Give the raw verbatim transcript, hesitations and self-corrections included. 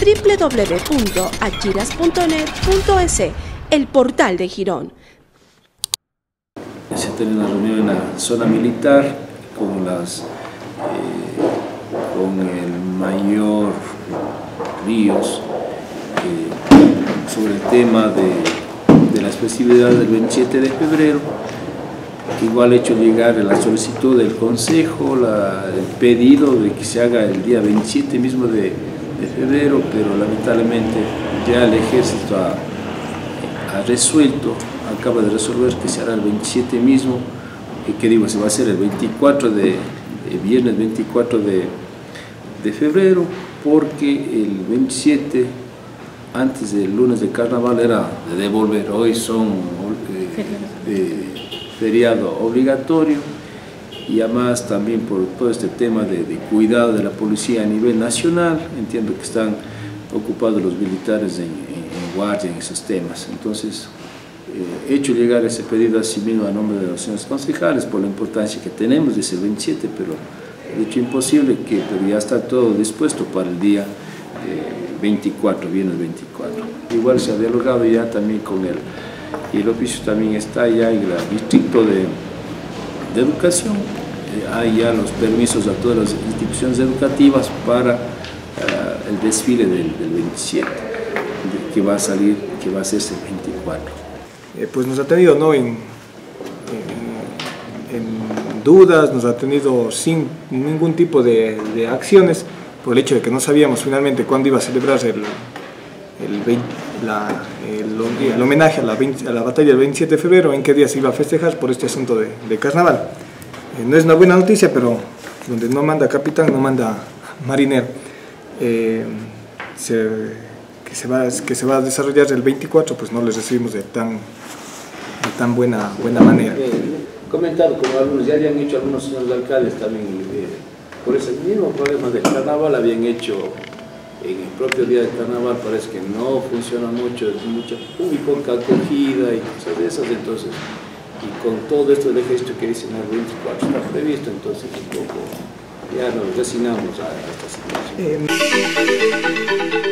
w w w punto achiras punto net punto es, el portal de Girón. Se ha tenido una reunión en la zona militar con, las, eh, con el mayor Ríos eh, sobre el tema de, de la festividad del veintisiete de febrero, que igual ha hecho llegar la solicitud del Consejo, la, el pedido de que se haga el día veintisiete mismo de, de febrero, pero lamentablemente ya el ejército ha, ha resuelto, acaba de resolver que se hará el veintisiete mismo, que, que digo, se va a hacer el veinticuatro de, de viernes veinticuatro de, de febrero, porque el veintisiete, antes del lunes de carnaval, era de devolver, hoy son eh, de feriado obligatorio, y además también por todo este tema de, de cuidado de la policía a nivel nacional. Entiendo que están ocupados los militares en, en, en guardia en esos temas. Entonces, he hecho llegar ese pedido a sí mismo a nombre de los señores concejales por la importancia que tenemos de ese veintisiete, pero he hecho imposible que, pero ya está todo dispuesto para el día eh, veinticuatro, viene el veinticuatro. Igual se ha dialogado ya también con él, y el oficio también está ya en el distrito de, de educación, eh, hay ya los permisos a todas las instituciones educativas para uh, el desfile del, del veintisiete, que va a salir, que va a hacerse el veinticuatro. Eh, pues nos ha tenido, ¿no?, en, en, en dudas, nos ha tenido sin ningún tipo de, de acciones, por el hecho de que no sabíamos finalmente cuándo iba a celebrarse el, el, veinte, la, el, el homenaje a la, veinte, a la batalla del veintisiete de febrero, en qué día se iba a festejar por este asunto de, de carnaval. Eh, no es una buena noticia, pero donde no manda capitán, no manda marinero. Eh, se, que se, va, que se va a desarrollar el veinticuatro, pues no les recibimos de tan, de tan buena, buena manera. Eh, comentado como algunos, ya habían hecho algunos señores alcaldes también, eh, por ese mismo problema del carnaval, habían hecho en el propio día del carnaval, parece que no funciona mucho, es mucha, muy poca acogida y cosas de esas, entonces, y con todo esto del ejército que dicen el veinticuatro está previsto, entonces un poco ya nos resignamos a esta situación. Eh,